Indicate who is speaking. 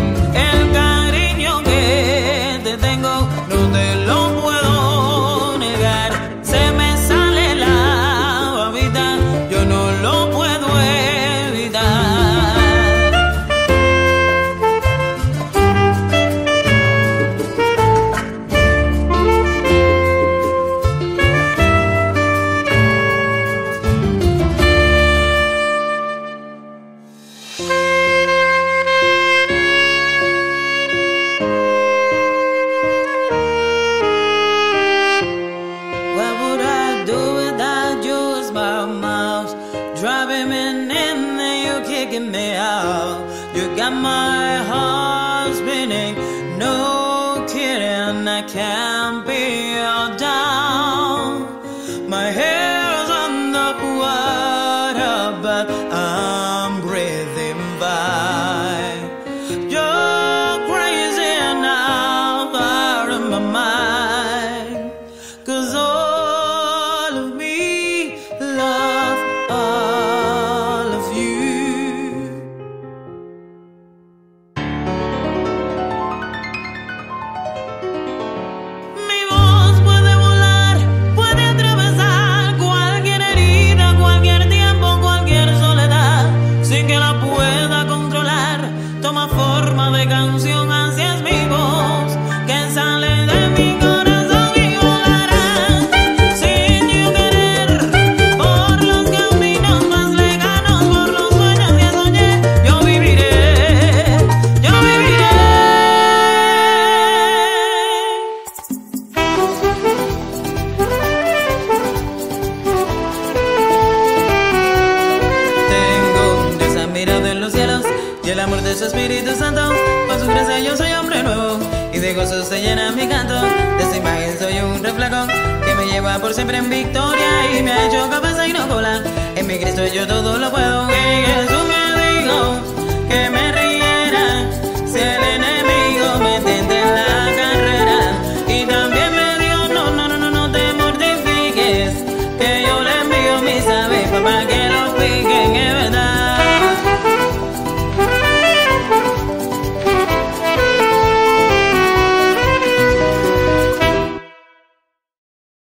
Speaker 1: El cariño que te tengo no te lo puedo negar. Se me sale la babita, yo no lo puedo evitar. What would I do without you? Is my mouth driving me in and you kicking me out. You got my heart spinning, no kidding, I can't be all down. My hair's underwater, but I'm breathing fine. You're crazy now, out of my mind. 'Cause all of me love all of you. Mi voz puede volar, puede atravesar cualquier herida, cualquier tiempo, cualquier soledad, sin que la pueda controlar. Toma forma de canción, así es mi voz, que sale de mi corazón y volará sin yo querer por los caminos más lejanos, por los sueños que soñé. Yo viviré, yo viviré. Tengo esa mirada en los cielos y el amor de su Espíritu Santo. Por su gracia yo soy hombre nuevo y de gozo se llena mi canto. De esa imagen soy un reflejo que me lleva por siempre en victoria y me ha hecho cabeza y no cola. En mi Cristo yo todo lo puedo. Que Jesús me dijo que me